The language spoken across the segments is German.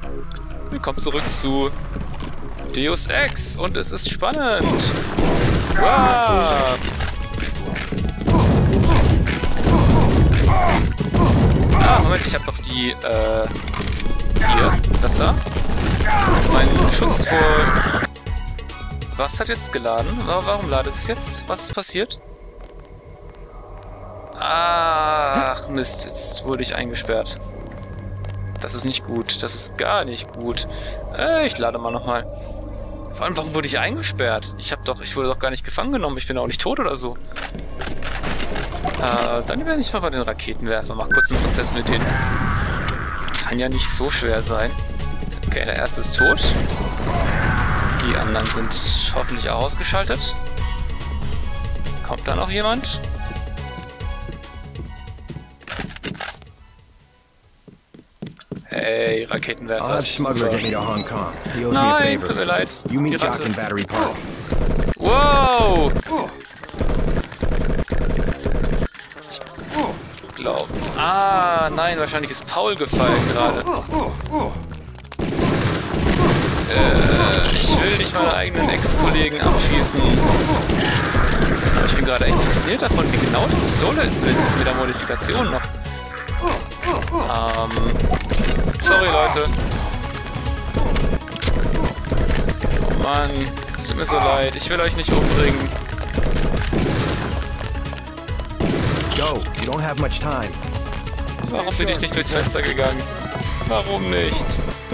Willkommen zurück zu Deus Ex und es ist spannend. Wow. Ah, Moment, ich habe noch die, hier, das da. Mein Schutz vor... Was hat jetzt geladen? Warum ladet es jetzt? Was ist passiert? Ach, Mist, jetzt wurde ich eingesperrt. Das ist nicht gut, das ist gar nicht gut. Ich lade mal nochmal. Vor allem, warum wurde ich eingesperrt? Ich wurde doch gar nicht gefangen genommen, ich bin auch nicht tot oder so. Dann werde ich mal bei den Raketenwerfern mal kurz einen Prozess mit denen. Kann ja nicht so schwer sein. Okay, der erste ist tot. Die anderen sind hoffentlich auch ausgeschaltet. Kommt da noch jemand? Hey, Raketenwerfer. Nein, tut mir leid. Die Ratte. Wow! Ich glaube. Ah, nein, wahrscheinlich ist Paul gefallen gerade. Ich will nicht meine eigenen Ex-Kollegen abschießen. Aber ich bin gerade echt fasziniert davon, wie genau die Pistole ist mit der Modifikation noch. Sorry, Leute. Oh Mann, es tut mir so leid. Ich will euch nicht umbringen. Warum bin ich nicht durchs Fenster gegangen? Warum nicht?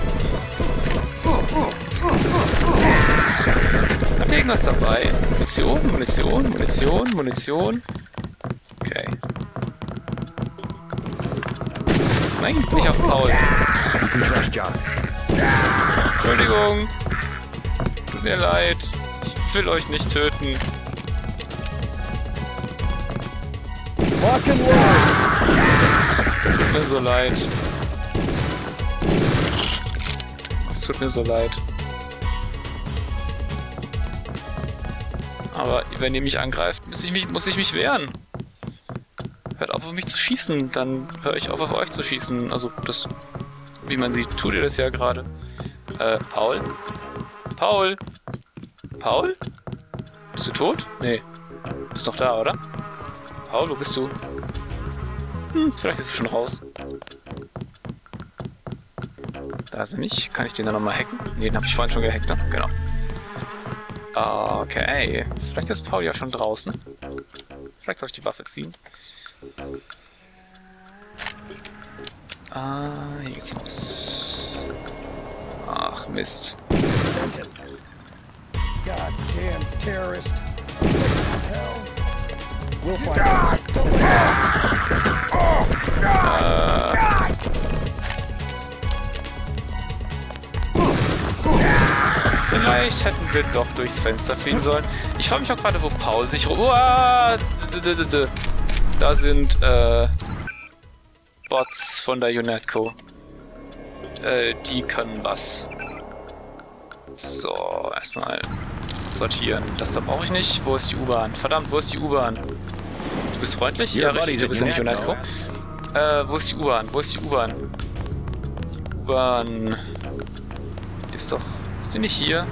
Habt ihr irgendwas dabei? Munition. Okay. Nein, nicht auf Paul. Entschuldigung. Tut mir leid. Ich will euch nicht töten. Tut mir so leid. Es tut mir so leid. Aber wenn ihr mich angreift, muss ich mich wehren. Hört auf mich zu schießen, dann höre ich auf euch zu schießen. Also das, wie man sieht, tut ihr das ja gerade. Paul? Paul? Paul? Bist du tot? Nee. Bist noch da, oder? Paul, wo bist du? Vielleicht ist er schon raus. Da ist er nicht. Kann ich den dann nochmal hacken? Nee, den habe ich vorhin schon gehackt, ne? Genau. Okay. Vielleicht ist Paul ja schon draußen. Vielleicht soll ich die Waffe ziehen. Hier geht's raus. Ach, Mist. Goddamn terrorist. We'll find out. Vielleicht hätten wir doch durchs Fenster fliehen sollen. Ich frage mich auch gerade, wo Paul sich... Uah, da sind Bots von der UNATCO. Die können was. So, erstmal sortieren. Das da brauche ich nicht. Wo ist die U-Bahn? Verdammt, wo ist die U-Bahn? Du bist freundlich? Ja, richtig, du bist ja nicht UNATCO. Wo ist die U-Bahn? Wo ist die U-Bahn? Die U-Bahn... Ist doch... Ist die nicht hier?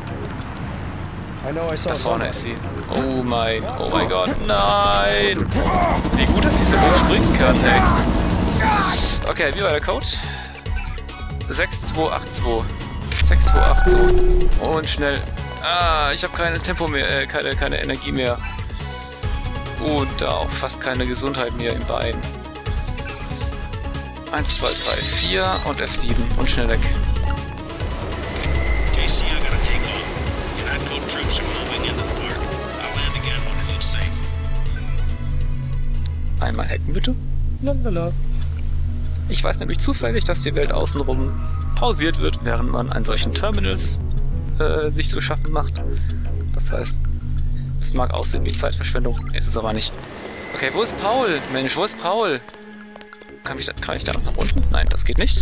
Da vorne ist sie. Oh mein Gott, nein! Wie gut, dass ich so hoch springen kann, ey. Okay, wie war der Code? 6282. 6282. Und schnell. Ah, ich habe keine Tempo mehr, keine Energie mehr. Und auch fast keine Gesundheit mehr im Bein. 1, 2, 3, 4 und F7 und schnell weg. JC, I gotta take off. UNATCO troops are moving into the park. I'll land again when it looks safe. Einmal hacken, bitte. Lalala. Ich weiß nämlich zufällig, dass die Welt außenrum pausiert wird, während man an solchen Terminals sich zu schaffen macht. Das heißt, es mag aussehen wie Zeitverschwendung, ist es aber nicht. Okay, wo ist Paul? Mensch, wo ist Paul? Kann ich da noch nach unten? Nein, das geht nicht.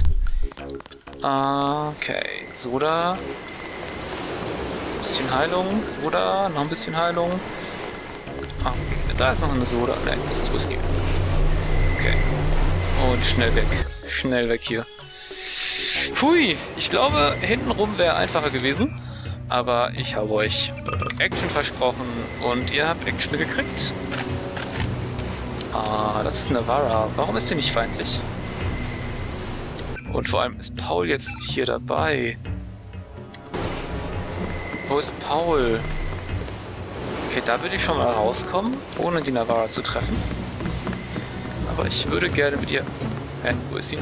Okay, Soda. Ein bisschen Heilung, Soda, noch ein bisschen Heilung. Okay, da ist noch eine Soda. Nein, das ist Whisky. Okay. Und schnell weg. Schnell weg hier. Hui, ich glaube, hintenrum wäre einfacher gewesen. Aber ich habe euch Action versprochen und ihr habt Action gekriegt. Ah, das ist Navarra. Warum ist die nicht feindlich? Und vor allem ist Paul jetzt hier dabei. Wo ist Paul? Okay, da würde ich schon mal rauskommen, ohne die Navarra zu treffen. Aber ich würde gerne mit ihr... Hä, wo ist sie?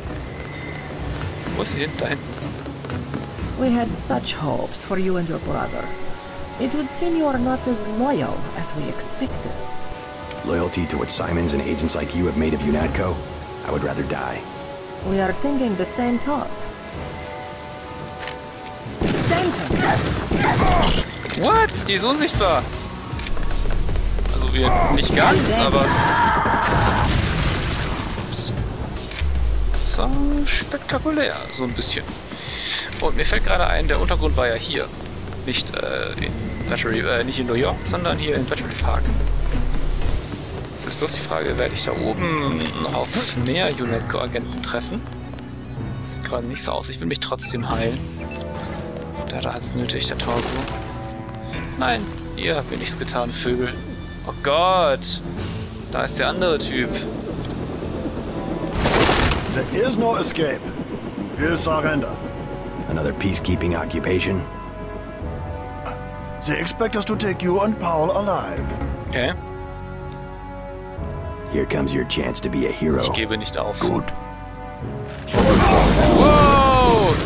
Wo ist sie hin? Da hinten. We had such hopes for you and your brother. It would seem you are not as loyal as we expected. Loyalty to what Simons and agents like you have made of UNATCO? I would rather die. We are thinking the same thought. Denton! What? Die ist unsichtbar. Also wir nicht ganz, aber... Ups. Das war spektakulär, so ein bisschen. Und mir fällt gerade ein, der Untergrund war ja hier. Nicht nicht in New York, sondern hier in Battery Park. Jetzt ist bloß die Frage, werde ich da oben auf mehr UNATCO-Agenten treffen? Das sieht gerade nicht so aus. Ich will mich trotzdem heilen. Da hat es nötig, der Torso. Nein, ihr habt mir nichts getan, Vögel. Oh Gott! Da ist der andere Typ. There is no escape. We'll surrender. Another peacekeeping occupation? They expect us to take you and Paul alive. Okay. Here comes your chance to be a hero. Ich gebe nicht auf. Good. Wow!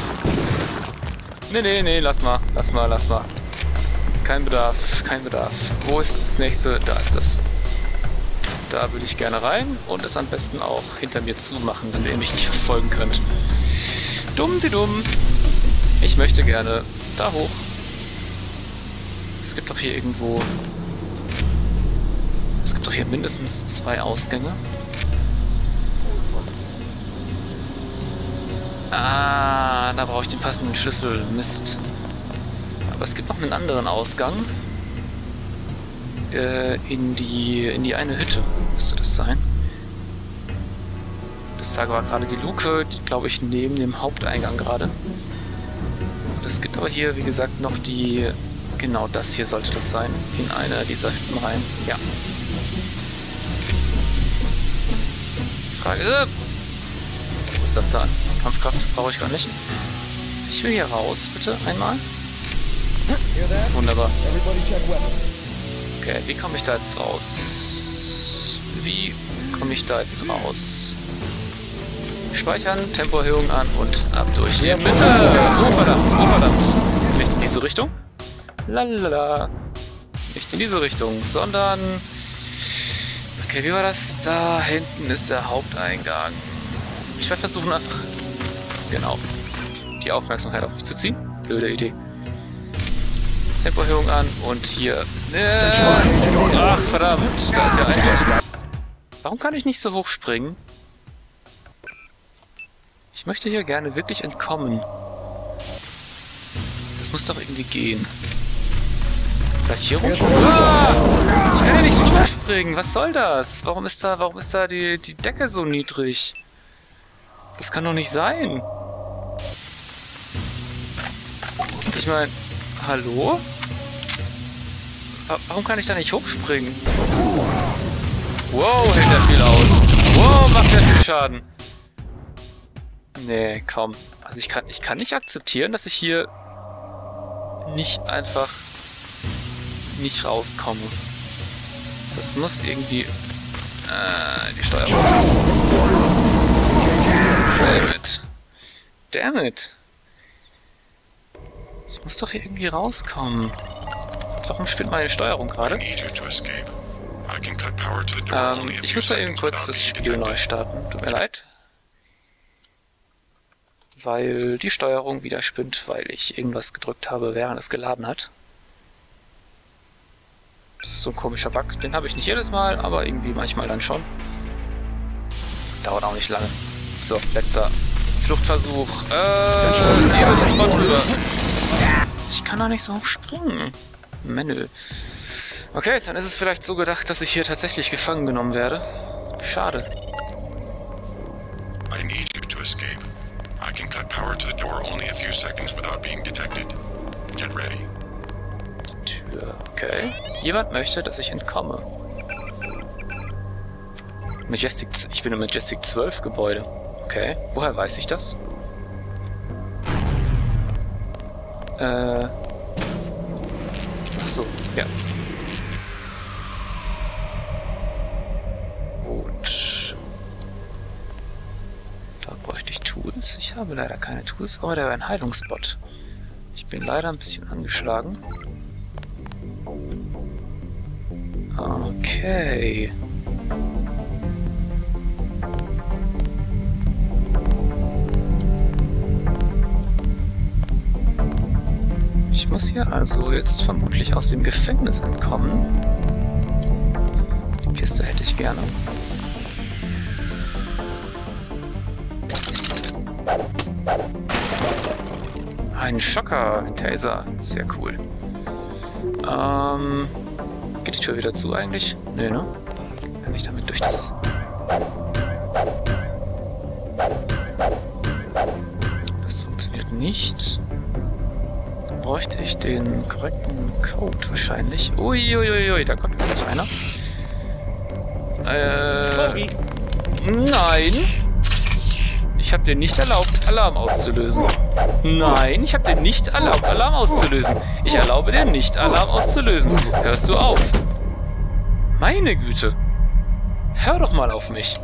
Nee, lass mal. Kein Bedarf. Wo ist das nächste? Da ist das. Da würde ich gerne rein und es am besten auch hinter mir zumachen, damit ihr mich nicht verfolgen könnt. Dumm. Ich möchte gerne da hoch. Es gibt doch hier irgendwo... Es gibt doch hier mindestens 2 Ausgänge. Ah, da brauche ich den passenden Schlüssel. Mist. Aber es gibt noch einen anderen Ausgang. In die eine Hütte müsste das sein. Das da war gerade die Luke, die glaube ich neben dem Haupteingang gerade. Und es gibt aber hier, wie gesagt, noch die... Genau das hier sollte das sein. In einer dieser Hütten rein. Ja. Frage... Was ist das da? Kampfkraft brauche ich gar nicht. Ich will hier raus, bitte, einmal. Wunderbar. Okay, wie komme ich da jetzt raus? Speichern, Tempoerhöhung an und ab durch die Mitte. Oh verdammt. Nicht in diese Richtung. Lalala. Nicht in diese Richtung, sondern... Okay, wie war das? Da hinten ist der Haupteingang. Ich werde versuchen, einfach... Genau. Die Aufmerksamkeit auf mich zu ziehen. Blöde Idee. Tempoerhöhung an und hier... Ach, verdammt. Da ist ja ein... Warum kann ich nicht so hoch springen? Ich möchte hier gerne wirklich entkommen. Das muss doch irgendwie gehen. Vielleicht hier rum? Ah! Ich kann ja nicht drüber springen. Was soll das? Warum ist da die Decke so niedrig? Das kann doch nicht sein. Ich meine, hallo? Warum kann ich da nicht hochspringen? Wow, hält der viel aus. Wow, macht der viel Schaden. Nee, kaum. Also ich kann nicht akzeptieren, dass ich hier nicht einfach nicht rauskomme. Das muss irgendwie... die Steuerung. Damn it. Ich muss doch hier irgendwie rauskommen. Warum spielt meine Steuerung gerade? Ich muss mal eben kurz das Spiel neu starten. Tut mir leid. Weil die Steuerung wieder spinnt, weil ich irgendwas gedrückt habe, während es geladen hat. Das ist so ein komischer Bug. Den habe ich nicht jedes Mal, aber irgendwie manchmal dann schon. Dauert auch nicht lange. So, letzter Fluchtversuch. Ich kann doch nicht so hoch springen. Menü. Okay, dann ist es vielleicht so gedacht, dass ich hier tatsächlich gefangen genommen werde. Schade. to the door only a few seconds without being detected. Get ready. Tür, okay. Jemand möchte, dass ich entkomme. Ich bin im Majestic 12 Gebäude. Okay, woher weiß ich das? Achso, ja. Gut. Da bräuchte ich Tools. Ich habe leider keine Tools, aber da wäre ein Heilungsspot. Ich bin leider ein bisschen angeschlagen. Okay. Ich muss hier also jetzt vermutlich aus dem Gefängnis entkommen. Die Kiste hätte ich gerne. Ein Schocker, ein Taser. Sehr cool. Geht die Tür wieder zu eigentlich? Nee, ne? Kann ich damit durch das... Das funktioniert nicht. Dann bräuchte ich den korrekten Code wahrscheinlich. Uiuiui, da kommt gleich einer. Nein! Ich habe dir nicht erlaubt, Alarm auszulösen. Nein, ich habe dir nicht erlaubt, Alarm auszulösen. Ich erlaube dir nicht, Alarm auszulösen. Hörst du auf? Meine Güte. Hör doch mal auf mich.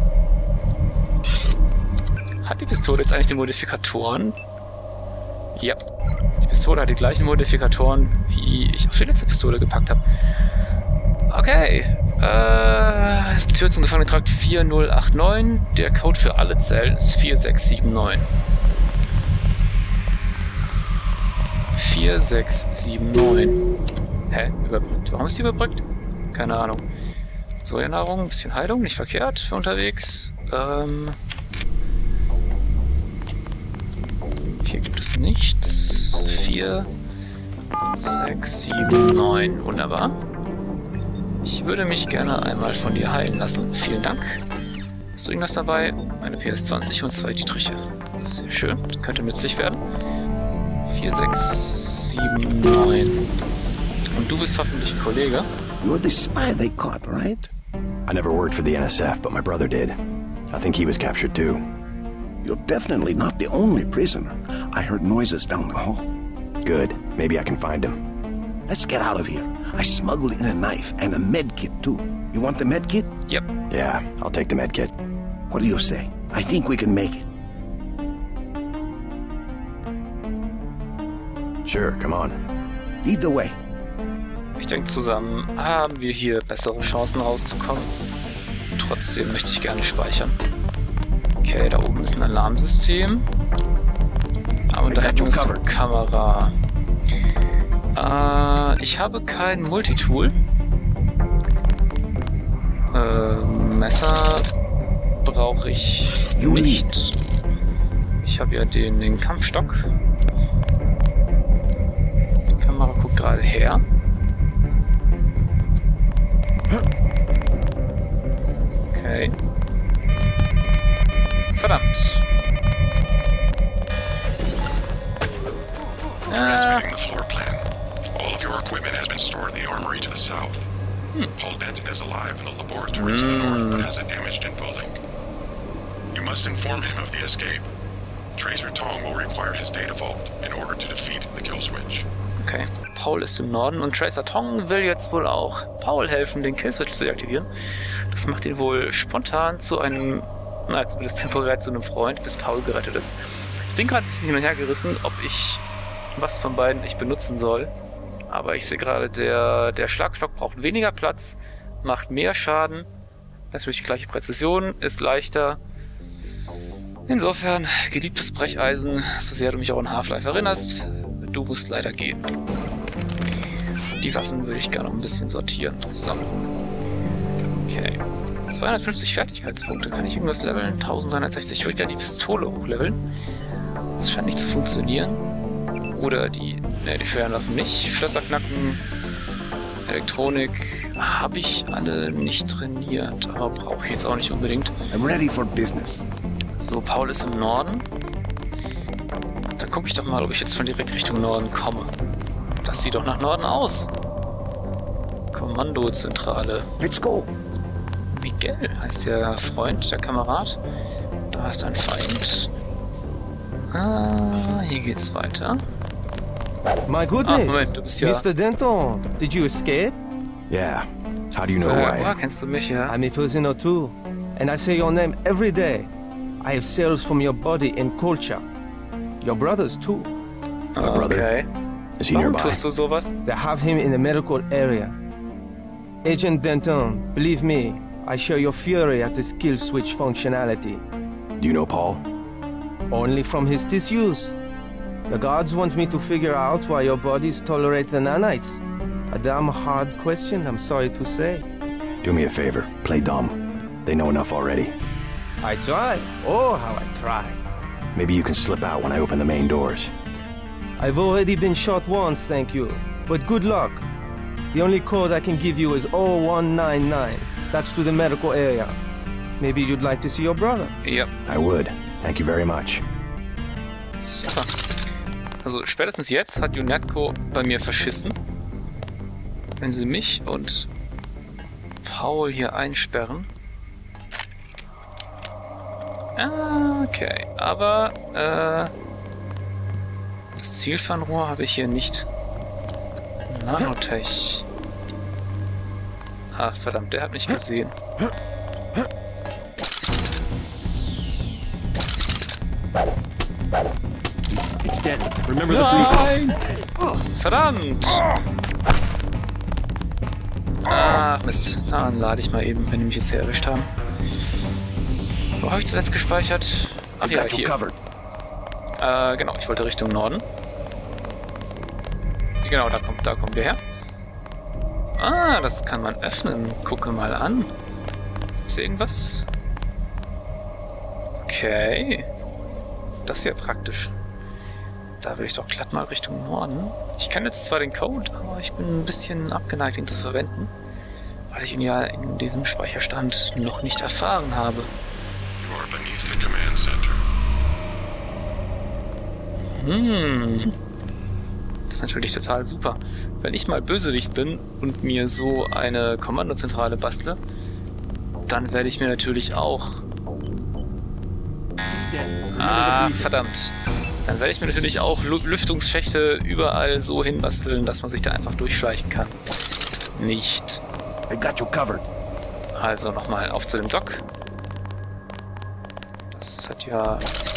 Hat die Pistole jetzt eigentlich die Modifikatoren? Ja. Die Pistole hat die gleichen Modifikatoren, wie ich auf die letzte Pistole gepackt habe. Okay. Tür zum Gefangenentrakt 4089. Der Code für alle Zellen ist 4679. 4679. Hä? Überbrückt. Warum ist die überbrückt? Keine Ahnung. Sojanahrung, ein bisschen Heilung, nicht verkehrt für unterwegs. Hier gibt es nichts. 4, 6, 7, 9. Wunderbar. Ich würde mich gerne einmal von dir heilen lassen. Vielen Dank. Hast du irgendwas dabei? Eine PS20 und 2 Dietriche. Sehr schön. Das könnte nützlich werden. 4, 6, 7, 9. Und du bist hoffentlich ein Kollege. You're the spy they caught, right? I never worked for the NSF, but my brother did. I think he was captured too. You're definitely not the only prisoner. I heard noises down the hall. Good. Maybe I can find him. Let's get out of here. I smuggled in a knife and a med kit too. You want the med kit? Yep. Yeah, I'll take the med kit. What do you say? I think we can make it. Sure, come on. Lead the way. Ich denke, zusammen haben wir hier bessere Chancen rauszukommen. Trotzdem möchte ich gerne speichern. Okay, da oben ist ein Alarmsystem. Und da hinten ist die Kamera. Ich habe kein Multitool. Messer brauche ich nicht. Ich habe ja den Kampfstock. Die Kamera guckt gerade her. Okay. Verdammt. Transmitting the floor plan. All of your equipment has been stored in the armory to the south. Paul Denton is alive in the laboratory to the north, but has a damaged infolink. You must inform him of the escape. Tracer Tong will require his data vault in order to defeat the kill switch. Okay. Paul ist im Norden und Tracer Tong will jetzt wohl auch Paul helfen, den Killswitch zu deaktivieren. Das macht ihn wohl spontan zu einem, zumindest temporär zu einem Freund, bis Paul gerettet ist. Ich bin gerade ein bisschen hin und her gerissen, ob ich was von beiden ich benutzen soll. Aber ich sehe gerade, der Schlagstock braucht weniger Platz, macht mehr Schaden, natürlich die gleiche Präzision, ist leichter. Insofern, geliebtes Brecheisen, so sehr du mich auch an Half-Life erinnerst, du musst leider gehen. Die Waffen würde ich gerne noch ein bisschen sortieren. So. Okay. 250 Fertigkeitspunkte. Kann ich irgendwas leveln? 1360. Ich würde gerne die Pistole hochleveln. Das scheint nicht zu funktionieren. Oder die schweren Waffen nicht. Schlösser knacken. Elektronik habe ich alle nicht trainiert. Aber brauche ich jetzt auch nicht unbedingt. I'm ready for business. So, Paul ist im Norden. gucke ich doch mal, ob ich jetzt schon direkt Richtung Norden komme. Das sieht doch nach Norden aus. Kommandozentrale. Let's go. Miguel heißt der Freund, der Kamerad. Da ist ein Feind. Ah, hier geht's weiter. My goodness, Moment, du bist ja... Mr. Denton, did you escape? Yeah. How do you know who I woher am? kennst du mich, ja? I'm a prisoner too, and I say your name every day. I have cells from your body in culture. Your brothers too. My brother? Okay. Is he Warum nearby? tust du sowas? They have him in the medical area. Agent Denton, believe me, I share your fury at his kill switch functionality. Do you know Paul? Only from his disuse. The gods want me to figure out why your bodies tolerate the nanites. A damn hard question, I'm sorry to say. Do me a favor. Play dumb. They know enough already. I try. Oh, how I try. Maybe you can slip out when I open the main doors. I've already been shot once, thank you. But good luck. The only code I can give you is 0199. That's to the medical area. Maybe you'd like to see your brother. Ja. I would. Thank you very much. Super. Also spätestens jetzt hat UNATCO bei mir verschissen. Wenn sie mich und Paul hier einsperren. Ah, okay. Aber das Zielfernrohr habe ich hier nicht. Nanotech. Ach verdammt, der hat mich gesehen. It's dead. Remember the Nein! Verdammt! Ach Mist, dann lade ich mal eben, wenn die mich jetzt hier erwischt haben. Wo habe ich zuletzt gespeichert? Ach ja, hier. Genau, ich wollte Richtung Norden. Genau, da kommen wir her. Ah, das kann man öffnen. Gucke mal an. Ist hier irgendwas? Okay. Das ist ja praktisch. Da will ich doch glatt mal Richtung Norden. Ich kann jetzt zwar den Code, aber ich bin ein bisschen abgeneigt, ihn zu verwenden. Weil ich ihn ja in diesem Speicherstand noch nicht erfahren habe. You are beneath the command center. Das ist natürlich total super. Wenn ich mal Bösewicht bin und mir so eine Kommandozentrale bastle, dann werde ich mir natürlich auch... Ah, verdammt. Dann werde ich mir natürlich auch Lüftungsschächte überall so hinbasteln, dass man sich da einfach durchschleichen kann. Nicht. I got you covered. Also nochmal auf zu dem Dock. Das hat ja...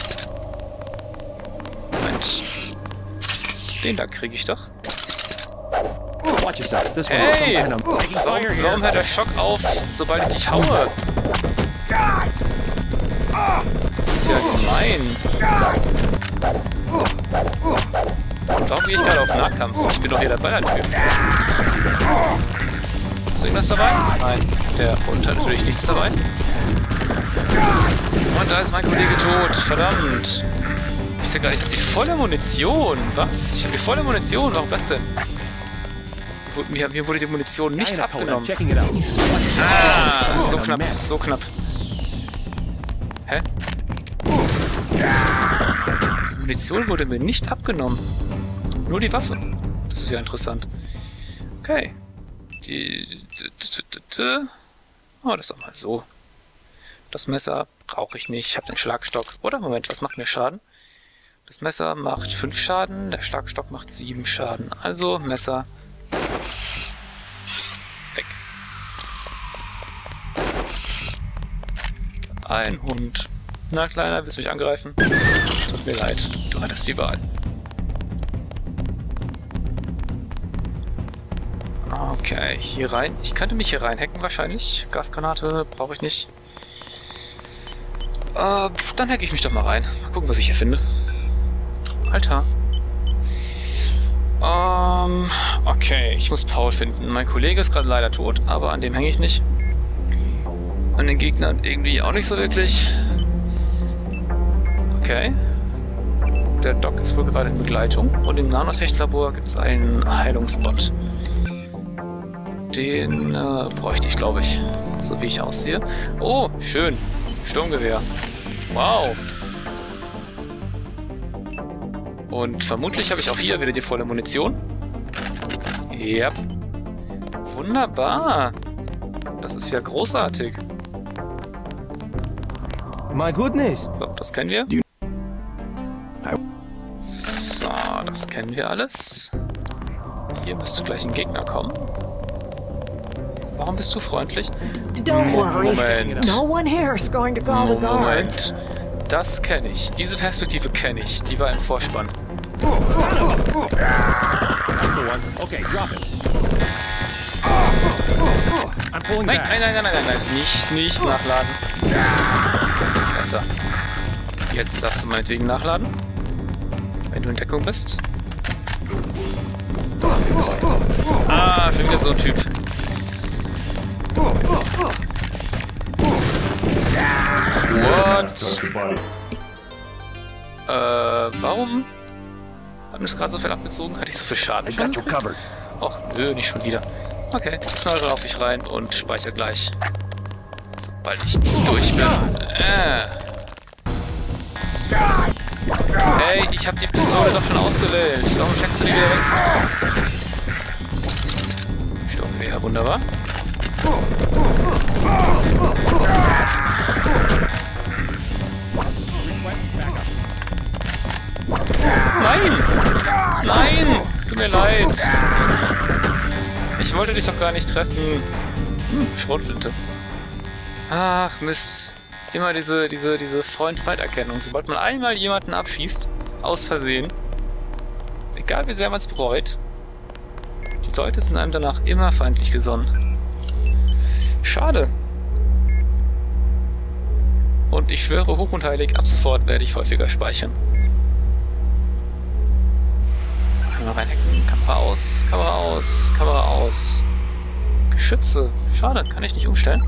Moment. Den da kriege ich doch. Watch yourself. This one's some Hey! kind of taking fire here. Warum hört der Schock auf, sobald ich dich haue? Das ist ja gemein. Und warum gehe ich gerade auf Nahkampf? Ich bin doch hier der Ballertyp. Ist irgendwas dabei? Nein. Der Hund hat natürlich nichts dabei. Und da ist mein Kollege tot. Verdammt. Ich sehe gar nicht. Ich habe die volle Munition. Was? Ich habe die volle Munition. Warum das denn? Mir wurde die Munition nicht abgenommen. Ah, so knapp. So knapp. Hä? Die Munition wurde mir nicht abgenommen. Nur die Waffe. Das ist ja interessant. Okay. Oh, das ist doch mal so. Das Messer brauche ich nicht. Ich habe den Schlagstock. Oder? Moment, was macht mir Schaden? Das Messer macht 5 Schaden. Der Schlagstock macht 7 Schaden. Also Messer. Weg. Ein Hund. Na, Kleiner, willst du mich angreifen? Tut mir leid. Du hattest die Wahl. Okay, hier rein. Ich könnte mich hier reinhacken wahrscheinlich. Gasgranate brauche ich nicht. Dann hacke ich mich doch mal rein. Mal gucken, was ich hier finde. Alter. Okay, ich muss Paul finden. Mein Kollege ist gerade leider tot, aber an dem hänge ich nicht. An den Gegnern irgendwie auch nicht so wirklich. Okay. Der Doc ist wohl gerade in Begleitung. Und im Nanotech-Labor gibt es einen Heilungsbot. Den bräuchte ich, glaube ich. So wie ich aussehe. Oh, schön. Sturmgewehr. Wow. Und vermutlich habe ich auch hier wieder die volle Munition. Ja. Wunderbar. Das ist ja großartig. My goodness. So, das kennen wir. So, das kennen wir alles. Hier müsste gleich ein Gegner kommen. Warum bist du freundlich? Don't worry. Moment. No one here is going to call the guards. Moment. Das kenne ich. Diese Perspektive kenne ich. Die war im Vorspann. That's the one. Okay, drop it. I'm pulling Nein, back. nein. Nicht nachladen. Besser. Jetzt darfst du meinetwegen nachladen. Wenn du in Deckung bist. Ah, schon wieder so ein Typ. What? Warum? Hat mir das gerade so viel abgezogen? Hatte ich so viel Schaden schon? Och, nö, nicht schon wieder. Okay, diesmal laufe ich rein und speichere gleich. Sobald ich durch bin. Hey, ich habe die Pistole doch schon ausgewählt. Warum steckst du die wieder weg? Sturmgewehr, wunderbar. Nein! Nein! Tut mir leid. Ich wollte dich doch gar nicht treffen. Schrotflinte. Ach, Mist. Immer diese Freund-Feind-Erkennung. Sobald man einmal jemanden abschießt, aus Versehen, egal wie sehr man es bereut, die Leute sind einem danach immer feindlich gesonnen. Schade. Und ich schwöre hoch und heilig, ab sofort werde ich häufiger speichern. Kamera reinhacken, Kamera aus, Kamera aus, Kamera aus. Geschütze. Schade, kann ich nicht umstellen.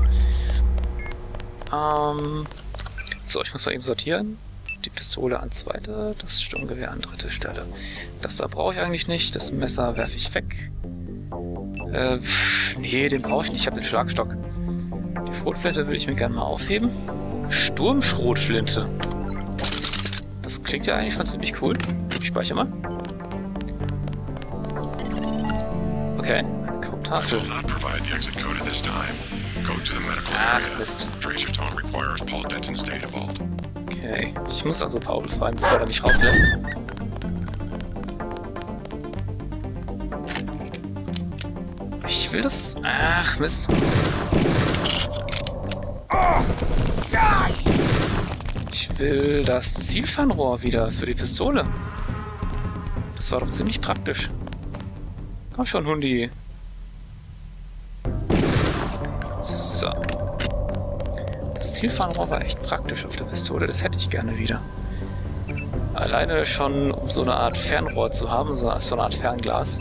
So, ich muss mal eben sortieren. Die Pistole an zweite, das Sturmgewehr an dritte Stelle. Das da brauche ich eigentlich nicht. Das Messer werfe ich weg. Nee, den brauche ich nicht. Ich habe den Schlagstock. Die Schrotflinte will ich mir gerne mal aufheben. Sturmschrotflinte. Das klingt ja eigentlich schon ziemlich cool. Ich speichere mal. Okay, eine Codetafel. Ach, Mist. Okay, ich muss also Paul befreien, bevor er mich rauslässt. Ich will das... Ach, Mist. Ich will das Zielfernrohr wieder für die Pistole. Das war doch ziemlich praktisch. Komm schon, Hundi. So. Das Zielfernrohr war echt praktisch auf der Pistole. Das hätte ich gerne wieder. Alleine schon, um so eine Art Fernrohr zu haben, so eine Art Fernglas.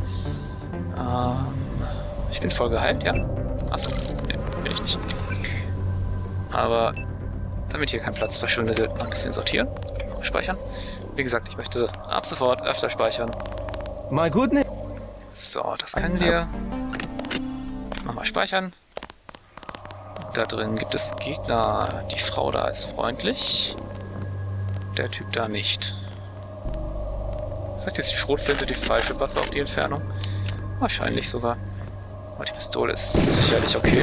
Ich bin voll geheilt, ja? Achso, nee, bin ich nicht. Aber damit hier kein Platz verschwindet, wird man ein bisschen sortieren. Speichern. Wie gesagt, ich möchte ab sofort öfter speichern. My goodness. So, das können wir. Nochmal speichern. Da drin gibt es Gegner. Die Frau da ist freundlich. Der Typ da nicht. Vielleicht ist die Schrotflinte die falsche Waffe auf die Entfernung. Wahrscheinlich sogar. Aber die Pistole ist sicherlich okay.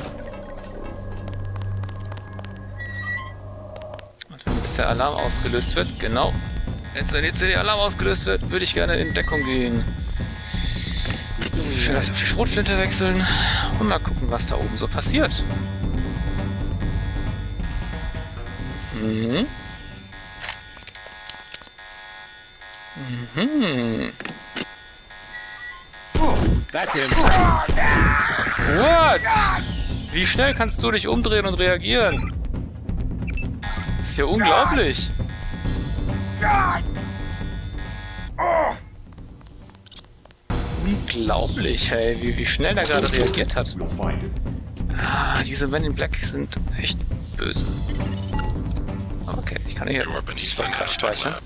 Und wenn jetzt der Alarm ausgelöst wird, genau. Wenn jetzt der Alarm ausgelöst wird, würde ich gerne in Deckung gehen. Vielleicht auf die Schrotflinte wechseln und mal gucken, was da oben so passiert. Mhm. Mhm. That's him. What? Wie schnell kannst du dich umdrehen und reagieren? Das ist ja unglaublich. Unglaublich, hey, wie schnell er gerade reagiert hat. Ah, diese Men in Black sind echt böse. Okay, ich kann hier gerade speichern.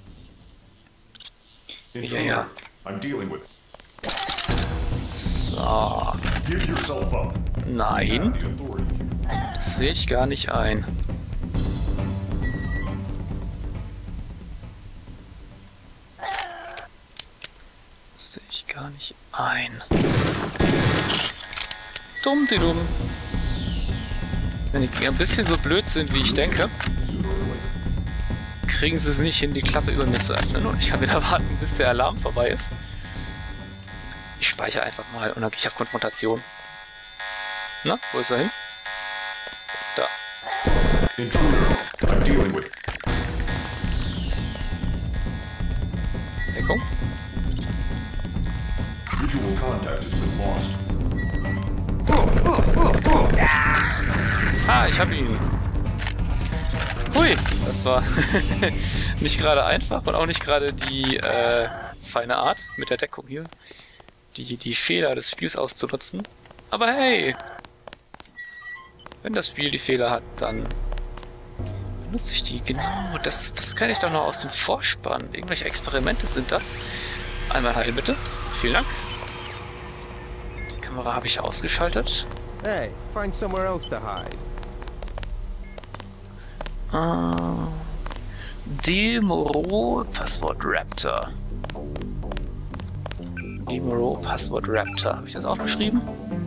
Ja. So. Nein. Das sehe ich gar nicht ein. gar nicht ein. Dumm, die dumm. Wenn die ein bisschen so blöd sind, wie ich denke, kriegen sie es nicht hin, die Klappe über mir zu öffnen. Und ich kann wieder warten, bis der Alarm vorbei ist. Ich speichere einfach mal und dann gehe ich auf Konfrontation. Na, wo ist er hin? Da. Deckung. Ah, ich hab ihn. Hui, das war nicht gerade einfach und auch nicht gerade die feine Art mit der Deckung hier. Die Fehler des Spiels auszunutzen. Aber hey! Wenn das Spiel die Fehler hat, dann benutze ich die. Genau, das kenne ich doch noch aus dem Vorspann. Irgendwelche Experimente sind das. Einmal heilen bitte. Vielen Dank. Die Kamera habe ich ausgeschaltet. Hey, find somewhere else to hide. Demoro Passwort Raptor. Demoro Passwort Raptor. Habe ich das aufgeschrieben?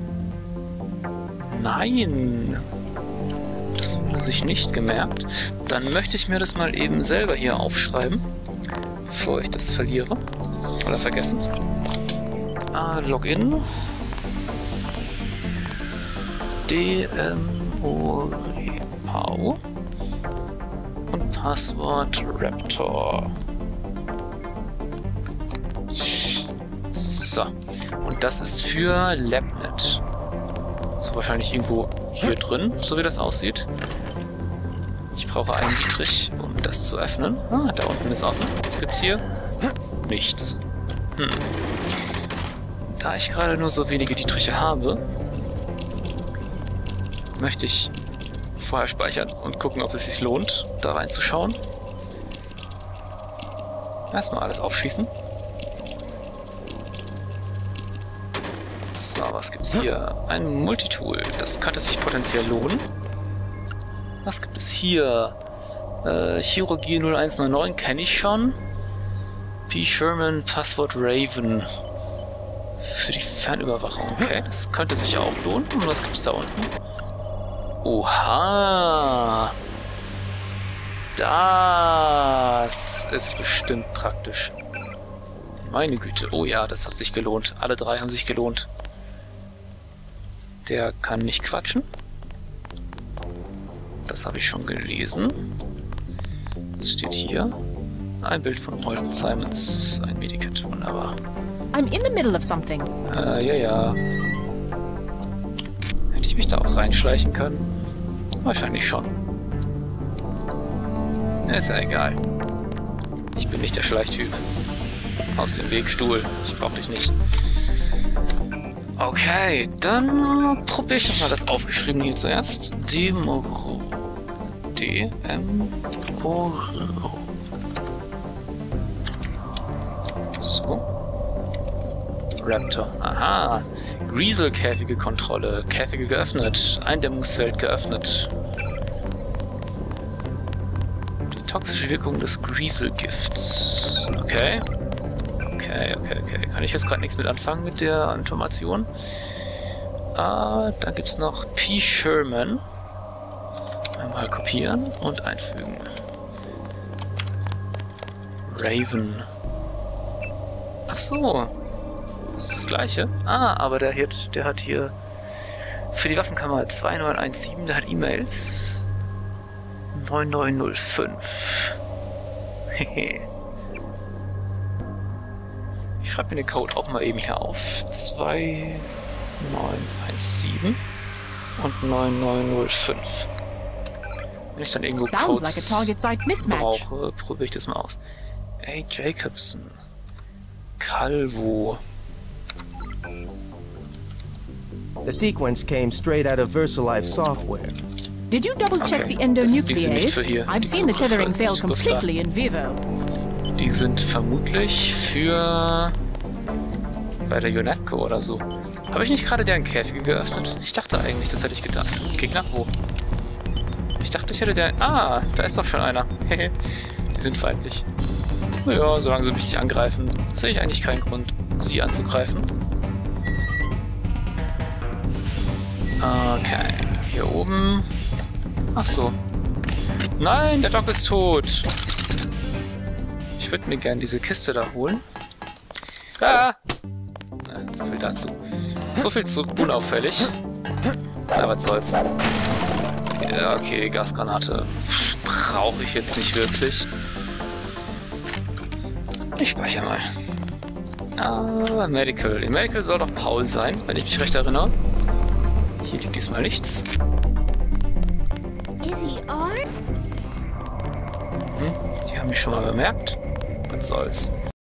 Nein. Das wurde sich nicht gemerkt. Dann möchte ich mir das mal eben selber hier aufschreiben, bevor ich das verliere. Oder vergessen. Login. Demorepau. Und Passwort Raptor. So. Und das ist für Labnet. So wahrscheinlich irgendwo hier drin, so wie das aussieht. Ich brauche einen Dietrich, um das zu öffnen. Ah, da unten ist offen. Was gibt's hier? Nichts. Da ich gerade nur so wenige Dietriche habe, möchte ich vorher speichern und gucken, ob es sich lohnt, da reinzuschauen. Erstmal alles aufschließen. So, was gibt's hier? Ein Multitool. Das könnte sich potenziell lohnen. Was gibt es hier? Chirurgie 0199 kenne ich schon. P. Sherman, Passwort Raven. Für die Fernüberwachung. Okay, das könnte sich auch lohnen. Und was gibt's da unten? Oha! Das ist bestimmt praktisch. Meine Güte. Oh ja, das hat sich gelohnt. Alle drei haben sich gelohnt. Der kann nicht quatschen. Das habe ich schon gelesen. Was steht hier? Ein Bild von Walton Simons. Ein Medikit. Wunderbar. I'm in the middle of something. Ja. Hätte ich mich da auch reinschleichen können? Wahrscheinlich schon. Ist ja egal. Ich bin nicht der Schleichtyp. Aus dem Weg, Stuhl. Ich brauche dich nicht. Okay, dann probiere ich doch mal das aufgeschrieben hier zuerst. Demoro. So. Raptor. Aha. Greasel-Käfige Kontrolle. Käfige geöffnet. Eindämmungsfeld geöffnet. Die toxische Wirkung des Greasel-Gifts. Okay. Okay. Kann ich jetzt gerade nichts mit anfangen mit der Information? Dann gibt es noch P. Sherman. Einmal kopieren und einfügen. Raven. Ach so. Das ist das gleiche. Aber der hat hier für die Waffenkammer 2917, der hat E-Mails 9905. Hehe. Ich schreibe mir den Code auch mal eben hier auf. 2917 und 9905. Wenn ich dann irgendwo Codes brauche, probiere ich das mal aus. A. Jacobson. Calvo. The sequence came straight out of VersaLife software. Did you double check the endonuclease? I've seen the tethering fail completely in vivo. Die sind vermutlich für bei der UNATCO oder so. Habe ich nicht gerade deren Käfige geöffnet? Ich dachte eigentlich, das hätte ich getan. Gegner? Wo? Ich dachte, ich hätte der... da ist doch schon einer. Hehe. Die sind feindlich. Naja, solange sie mich nicht angreifen, sehe ich eigentlich keinen Grund, sie anzugreifen. Okay, hier oben. Ach so. Nein, der Doc ist tot. Ich würde mir gerne diese Kiste da holen. Ah! Na, so viel dazu. So viel zu unauffällig. Na, was soll's. Ja, okay, Gasgranate brauche ich jetzt nicht wirklich. Ich speichere mal. Ah, Medical. Im Medical soll doch Paul sein, wenn ich mich recht erinnere. Hier liegt diesmal nichts. Die haben mich schon mal bemerkt. Was soll's.